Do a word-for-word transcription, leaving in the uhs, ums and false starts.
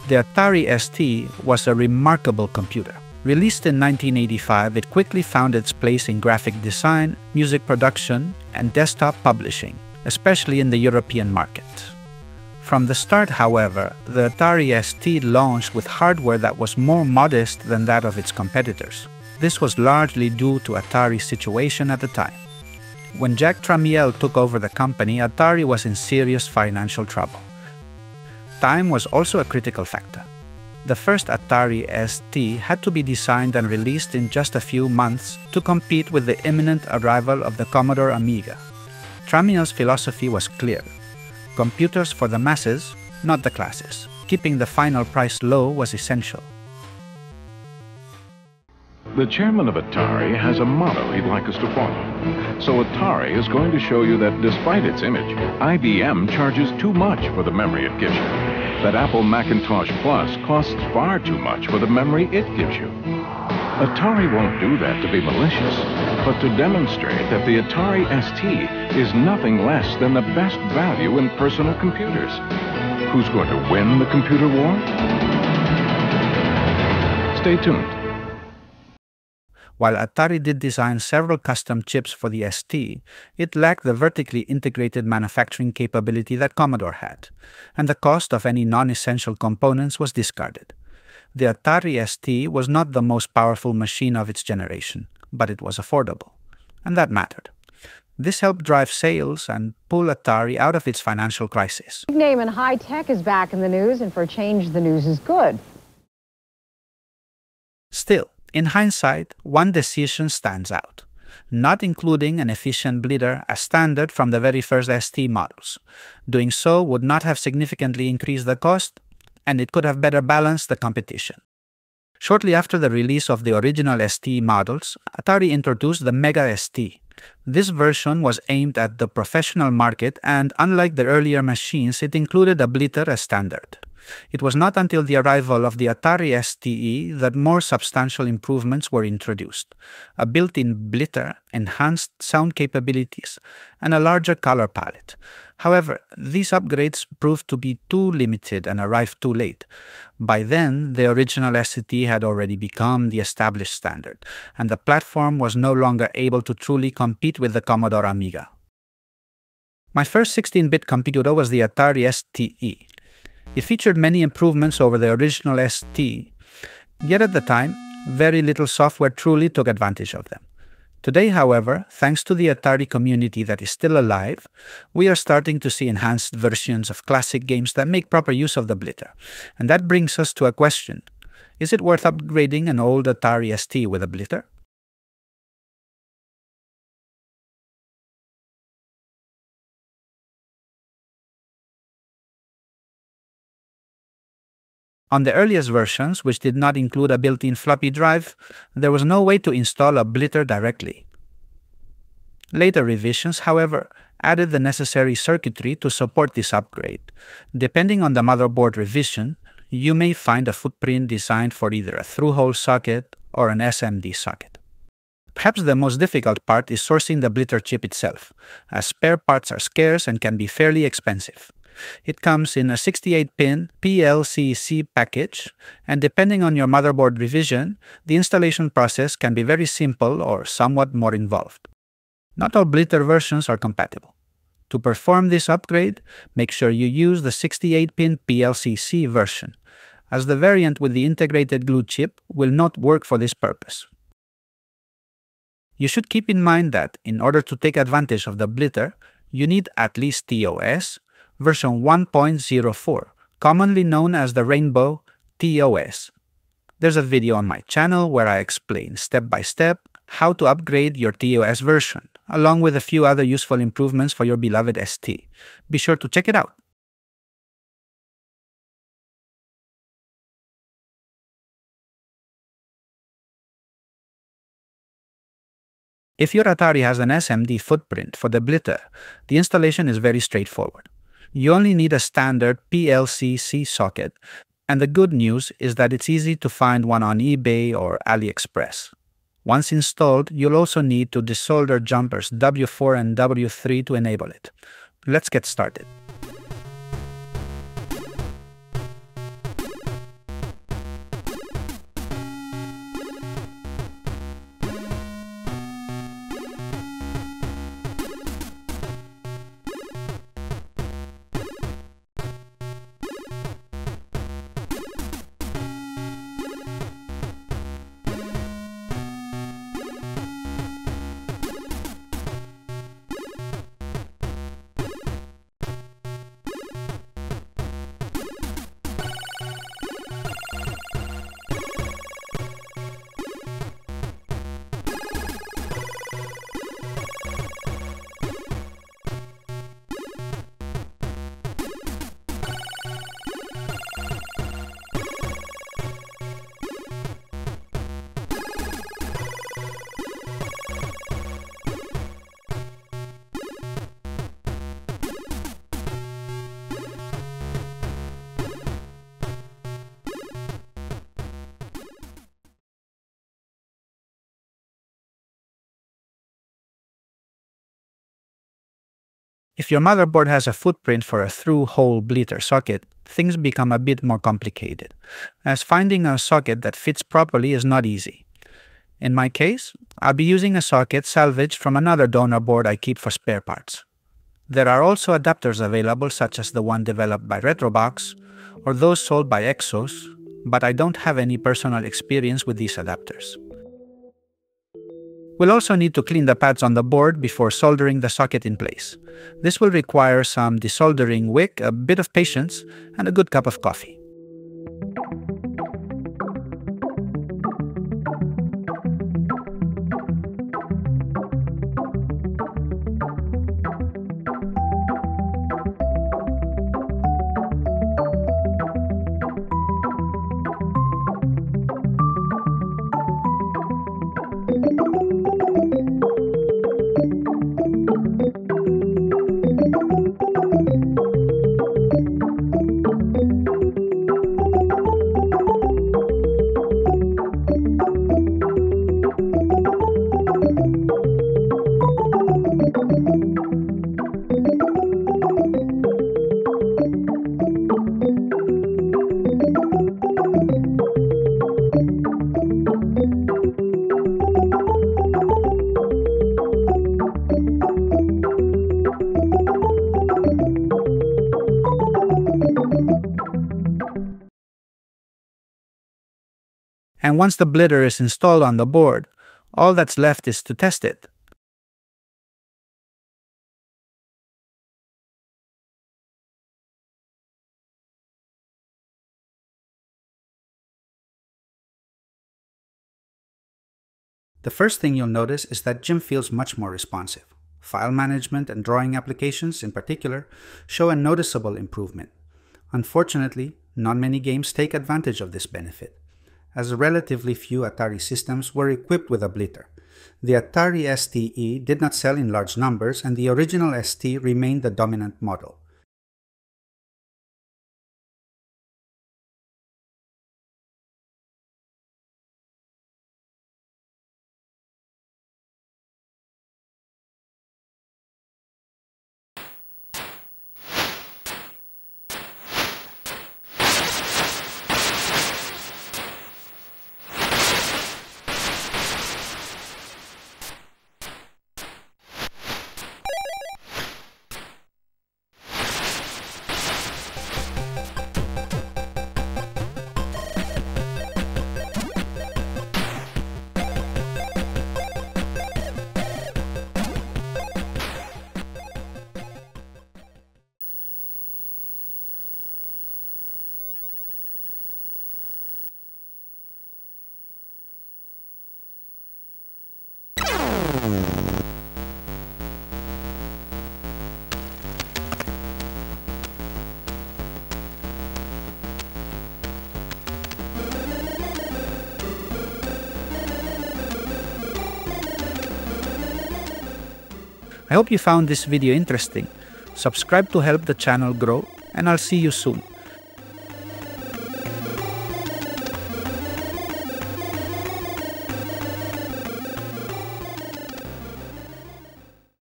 The Atari S T was a remarkable computer. Released in nineteen eighty-five, it quickly found its place in graphic design, music production, and desktop publishing, especially in the European market. From the start, however, the Atari S T launched with hardware that was more modest than that of its competitors. This was largely due to Atari's situation at the time. When Jack Tramiel took over the company, Atari was in serious financial trouble. Time was also a critical factor. The first Atari S T had to be designed and released in just a few months to compete with the imminent arrival of the Commodore Amiga. Tramiel's philosophy was clear: computers for the masses, not the classes. Keeping the final price low was essential. The chairman of Atari has a motto he'd like us to follow. So Atari is going to show you that despite its image, I B M charges too much for the memory it gives you. That Apple Macintosh Plus costs far too much for the memory it gives you. Atari won't do that to be malicious, but to demonstrate that the Atari S T is nothing less than the best value in personal computers. Who's going to win the computer war? Stay tuned. While Atari did design several custom chips for the S T, it lacked the vertically integrated manufacturing capability that Commodore had, and the cost of any non-essential components was discarded. The Atari S T was not the most powerful machine of its generation, but it was affordable, and that mattered. This helped drive sales and pull Atari out of its financial crisis. Big name in high tech is back in the news, and for a change, the news is good. Still, in hindsight, one decision stands out: not including an efficient blitter as standard from the very first S T models. Doing so would not have significantly increased the cost, and it could have better balanced the competition. Shortly after the release of the original S T models, Atari introduced the Mega S T. This version was aimed at the professional market, and unlike the earlier machines, it included a blitter as standard. It was not until the arrival of the Atari S T E that more substantial improvements were introduced: a built-in blitter, enhanced sound capabilities, and a larger color palette. However, these upgrades proved to be too limited and arrived too late. By then, the original S T had already become the established standard, and the platform was no longer able to truly compete with the Commodore Amiga. My first sixteen-bit computer was the Atari S T E. It featured many improvements over the original S T, yet at the time, very little software truly took advantage of them. Today, however, thanks to the Atari community that is still alive, we are starting to see enhanced versions of classic games that make proper use of the blitter. And that brings us to a question: is it worth upgrading an old Atari S T with a blitter? On the earliest versions, which did not include a built-in floppy drive, there was no way to install a blitter directly. Later revisions, however, added the necessary circuitry to support this upgrade. Depending on the motherboard revision, you may find a footprint designed for either a through-hole socket or an S M D socket. Perhaps the most difficult part is sourcing the blitter chip itself, as spare parts are scarce and can be fairly expensive. It comes in a sixty-eight pin P L C C package, and depending on your motherboard revision, the installation process can be very simple or somewhat more involved. Not all blitter versions are compatible. To perform this upgrade, make sure you use the sixty-eight pin P L C C version, as the variant with the integrated glue chip will not work for this purpose. You should keep in mind that, in order to take advantage of the blitter, you need at least T O S, version one point oh four, commonly known as the Rainbow T O S. There's a video on my channel where I explain step by step how to upgrade your T O S version, along with a few other useful improvements for your beloved S T. Be sure to check it out. If your Atari has an S M D footprint for the blitter, the installation is very straightforward. You only need a standard P L C C socket, and the good news is that it's easy to find one on eBay or AliExpress. Once installed, you'll also need to desolder jumpers W four and W three to enable it. Let's get started. If your motherboard has a footprint for a through-hole blitter socket, things become a bit more complicated, as finding a socket that fits properly is not easy. In my case, I'll be using a socket salvaged from another donor board I keep for spare parts. There are also adapters available, such as the one developed by Retrobox or those sold by Exos, but I don't have any personal experience with these adapters. We'll also need to clean the pads on the board before soldering the socket in place. This will require some desoldering wick, a bit of patience, and a good cup of coffee. And once the blitter is installed on the board, all that's left is to test it. The first thing you'll notice is that G I M feels much more responsive. File management and drawing applications, in particular, show a noticeable improvement. Unfortunately, not many games take advantage of this benefit, as relatively few Atari systems were equipped with a blitter. The Atari S T E did not sell in large numbers, and the original S T remained the dominant model. I hope you found this video interesting. Subscribe to help the channel grow, and I'll see you soon.